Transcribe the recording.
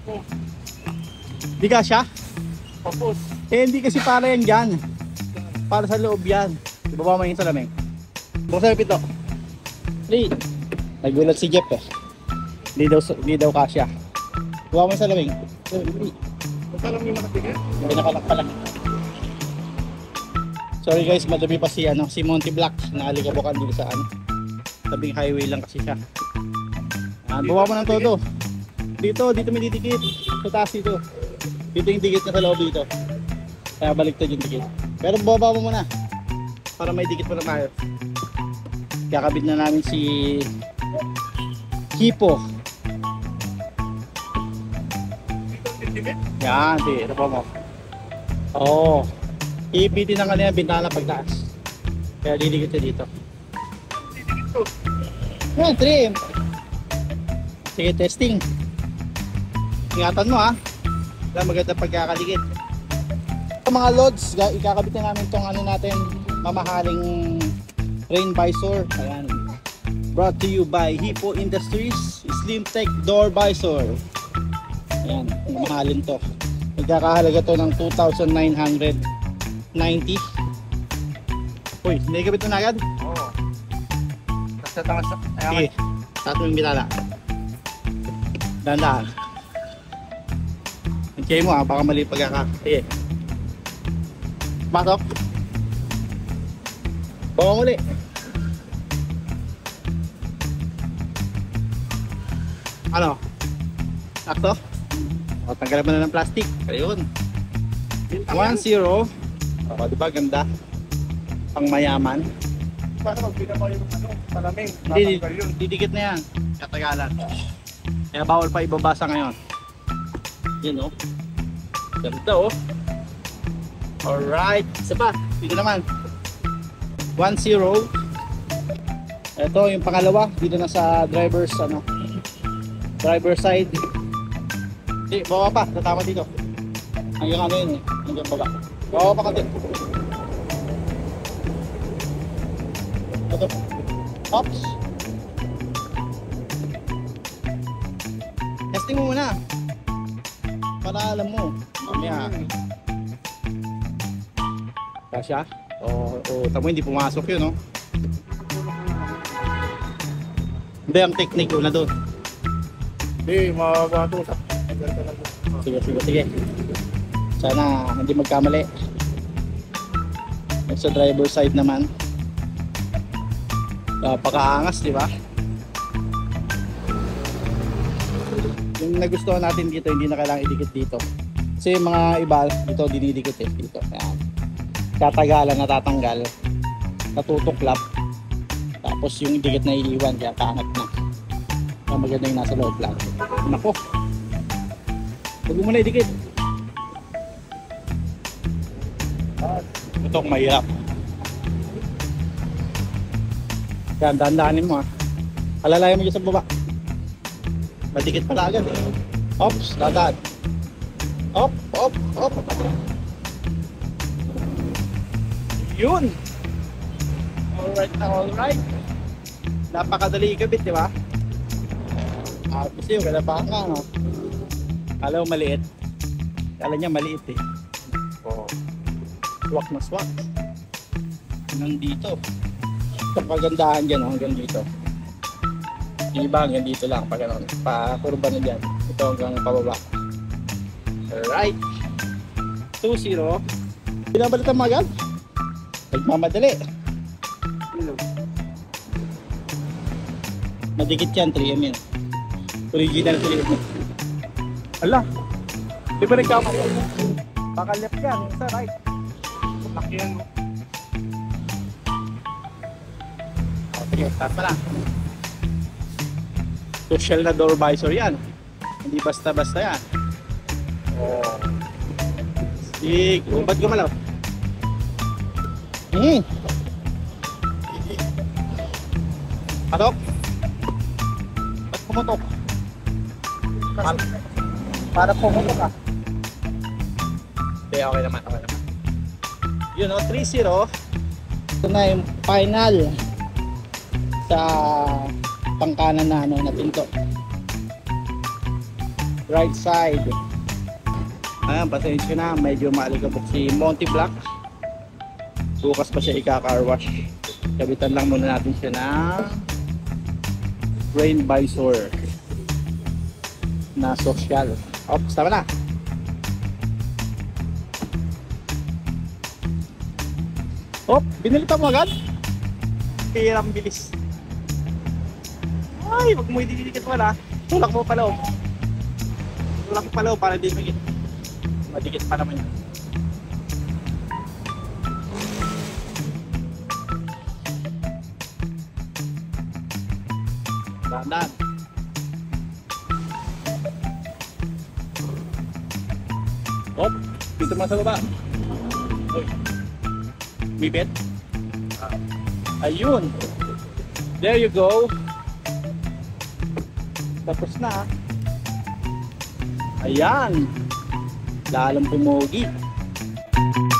Di ka siya? Tapos, Eh hindi kasi para yan dyan. Para sa loob yan. Ibaba mo yung salameng. Buksan yung pito. Lee. Nagulat si Jeff eh. Hindi daw kasya. Ibaba mo yung salameng. basta lang yung nakatigas. Pinakalak pa lang. Sorry guys, madami pa si Monty Black na alikabukan dito sa tabing highway lang kasi siya. Bawa mo ng todo. Dito may didikit. Sa taas dito. Dito yung dikit na sa loob dito. Kaya baliktad yung dikit. Pero bababa mo muna. Para may dikit pa na tayo. Kakabit na namin si Hipo. Yan, ito pa mo. Oo. Ibitin ng kanina bintana pagtaas. Kaya didikit siya dito. Yan, trim. Sige, testing. Ingatan mo ha. Wala maganda pagkakaligid. Mga lods, ikakabit na namin itong natin, mamahaling rain visor. Ayan. Brought to you by Hippo Industries Slim Tech Door Visor. Ayan, mamahalin to. Nagkakahalaga to ng 2,990. Uy, nakikabit mo na agad? Oo. Sa tangas. Sige, sa ating bitala. Dandaan. Hintay mo ha, baka mali pagkaka. Sige. Pasok. Bawa muli. Ano? Sakto? O, tanggalan mo na ng plastic. Ayun. 1-0. O, diba ganda? Pang mayaman. Paano magbila mo yung palaming? Hindi, Tatanggal yun. didikit na yan. Katagalan. Kaya bawal pa ibabasa ngayon. Yun o. Ganda o. Alright. Isa pa. Dito naman. 1-0. Ito yung pangalawa. Dito na sa driver side. Hindi, bawa pa. Tatama dito. Hanggang ano yun eh. Hanggang baba. Bawa pa kasi. Ito. Oops. Testing mo muna. Para alam mo. Mamaya. Kasya? Tamo hindi pumasok yun, no? Hindi, ang technique una doon. Hindi, mababato. Sige. Sana hindi magkamali. Sa driver side naman. Pakaangas, di ba? Yung nagustuhan natin dito, hindi na kailangang idikit dito. Kasi yung mga iba, dito dinidikit eh. Dito. Ayan. Katagalan, natatanggal. Natutuklap. Tapos yung dikit na iiwan, kaya kaangat na. Kaya maganda yung nasa loob lang. Nako. Huwag mo na idikit. Ito ang mahirap. Yan, dahan-dahanin mo ha. Alalayan mo dyan sa baba. Madikit pala agad eh. Ops, dadaan. Op. Yun! Alright. Napakadali ikabit, di ba? Kasi yung kalabakan ka, no? Kala mo maliit. Kala niya maliit eh. Oo. Swak na swak. Nandito. Ito pagandahan dyan, hanggang dito. Yung iba hanggang dito lang, pag ano, pa-kurba na dyan. Ito hanggang pababa. Alright. 2-0. Pinabalitan mo agad? Nagmamadali. Madikit yan, 3M yun. Original 3M. Ala. Di ba nagkamali? Baka left yan. Sa right. Laki yan. Sige, start pa lang. Social na door visor yan. Hindi basta-basta yan. Oo. Sige, ba't gumalaw? Patok? Ba't pumutok? Para pumutok ka. Okay naman. Yun o, 3-0. Ito na yung final sa pangkanan na pinto. right side. Ayan, pasensya na, medyo maalikabok si Monty Black. Bukas pa siya ika-car wash. Kabitan lang muna natin siya ng rain visor na social. Ops, tama na. Op, binilitan mo agad? Hirang bilis. Ay, wag mo ididikit wala. Tulak mo pala, oh. Tulak mo pala, oh, para di magigit. Madikit pa naman yan. Dandan. Op, dito mo sa baba. Uy. Bibit. Ayun. There you go. Tapos na. Ayan. Lalong pumogi.